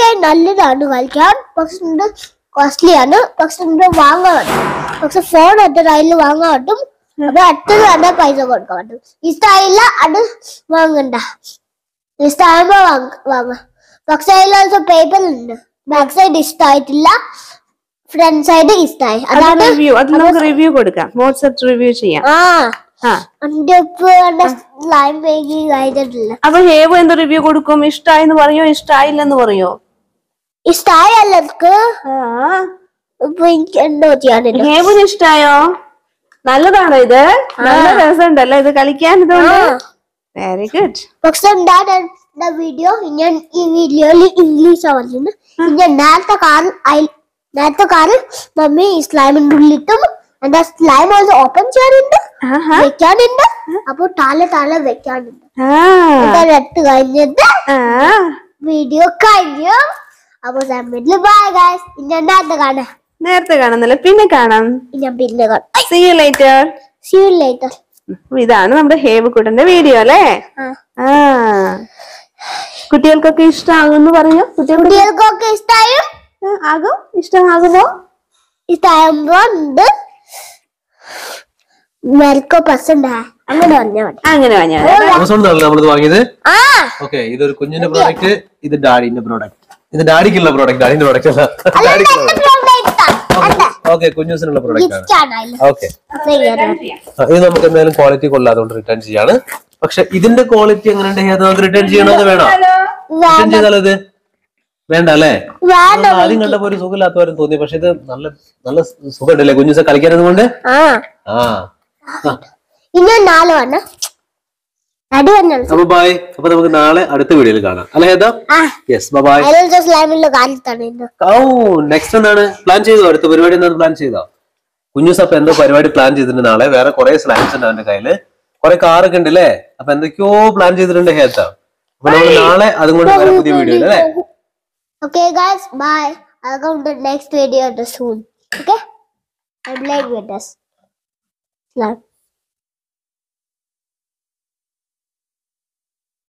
നല്ലതാണ് കളിക്കാൻ. പക്ഷെ കോസ്റ്റ്ലി ആണ്. പക്ഷെ വാങ്ങാൻ പറ്റും. പക്ഷെ ഫോൺ ഒറ്റ ടൈലിൽ വാങ്ങാൻ പറ്റും. അപ്പൊ അടുത്തത് തന്നെ പൈസ കൊടുക്കാൻ പറ്റും. ഇഷ്ടമായില്ല അത് വാങ്ങണ്ട. ഇഷ്ടമാകുമ്പോ വാങ്ങാം. പക്ഷെ അതിൽ പേപ്പർ ഉണ്ട്. ബാക്ക് സൈഡ് ഇഷ്ടമായിട്ടില്ല, ഫ്രണ്ട് സൈഡ് ഇഷ്ടമായി. അതാണ് റിവ്യൂ കൊടുക്കാം. വാട്സ്ആപ്പ് റിവ്യൂ ചെയ്യാം. അപ്പൊ ഹേവ് എന്ത് റിവ്യൂ കൊടുക്കും? ഇഷ്ടായെന്ന് പറയോ ഇഷ്ടായില്ലെന്ന് പറയോ? ഇഷ്ടായല്ലോ. ഹേവിന് ഇഷ്ടായോ? നല്ലതാണോ ഇത്? നല്ല രസമുണ്ടല്ലോ ഇത് കളിക്കാൻ. ഇതുകൊണ്ട് വെരി ഗുഡ്. പക്ഷെ വീഡിയോ ഞാൻ ഈ വീഡിയോയിൽ ഇംഗ്ലീഷ് പറഞ്ഞിരുന്നു. ഞാൻ നേരത്തെ കാറിൽ മമ്മി സ്ലൈമിന്റെ ഉള്ളിട്ടും എന്റെ സ്ലൈം ഓൾസോ ഓപ്പൺ ചെയ്യാനുണ്ട്, വെക്കാനുണ്ട്. അപ്പൊ താഴെ വെക്കാനുണ്ട്. ഇട്ട് കഴിഞ്ഞിട്ട് വീഡിയോ കഴിഞ്ഞു. അപ്പൊ ബൈ ഗൈസ്. ഞാൻ നേരത്തെ കാണുന്നില്ല, പിന്നെ കാണാം. ഞാൻ പിന്നെ കാണാം. See you later. See you later. ഇതാണ് നമ്മുടെ ഹേവ് കുട്ടന്റെ വീഡിയോ അല്ലേ? കുട്ടികൾക്കൊക്കെ ഇഷ്ടമാകുമെന്ന് പറയോ? കുട്ടികൾക്കൊക്കെ ഇഷ്ടമായും ആകും. ഇഷ്ടമാകുമോ? ഇഷ്ടമാകുമ്പോ അങ്ങനെ വാങ്ങിയത്. ഓക്കെ, ഇതൊരു കുഞ്ഞിന്റെ പ്രോഡക്റ്റ്, ഇത് ഡാഡിന്റെ പ്രോഡക്റ്റ്. ഇത് ഡാഡിക്കുള്ള പ്രോഡക്റ്റ്, ഡാഡിന്റെ പ്രോഡക്റ്റ് അല്ല. ഓക്കെ, കുഞ്ഞൂസിനുള്ള പ്രോഡക്റ്റ് ആണ്. ഓക്കെ, ഇത് നമുക്ക് എന്തായാലും ക്വാളിറ്റി കൊള്ളാതുകൊണ്ട് റിട്ടേൺ ചെയ്യാണ്. പക്ഷെ ഇതിന്റെ ക്വാളിറ്റി എങ്ങനെയുണ്ട്? നമുക്ക് റിട്ടേൺ ചെയ്യണമെന്ന് വേണോ? റിട്ടേൺ ചെയ്താലോ? ഇത് വേണ്ട അല്ലേ? ആദ്യം കണ്ടപ്പോ ഒരു സുഖമില്ലാത്തവരും തോന്നി. പക്ഷെ ഇത് നല്ല നല്ല സുഖമുണ്ടല്ലേ കുഞ്ഞൂസെ കളിക്കാനത് കൊണ്ട്? അപ്പൊ ബൈ. അപ്പൊ നമുക്ക് നാളെ അടുത്ത വീഡിയോയിൽ കാണാം അല്ലേ? Yes, bye. നെക്സ്റ്റ് എന്താണ് പ്ലാൻ ചെയ്തോ? അടുത്ത പരിപാടി എന്താണ് പ്ലാൻ ചെയ്തോ? കുഞ്ഞൂസ് അപ്പൊ എന്തോ പരിപാടി പ്ലാൻ ചെയ്തിട്ടുണ്ട് നാളെ. വേറെ കുറെ സ്ലൈംസ് ഉണ്ട് അവന്റെ കയ്യില്, കുറെ കാറൊക്കെ ഉണ്ട് അല്ലേ? അപ്പൊ എന്തൊക്കെയോ പ്ലാൻ ചെയ്തിട്ടുണ്ട് ഹേത്ത. അപ്പൊ നമ്മൾ നാളെ അതുകൊണ്ട് വേറെ പുതിയ വീഡിയോ അല്ലേ? Okay guys, bye. I'll come to the next video soon. Okay? I'm playing with this. Love.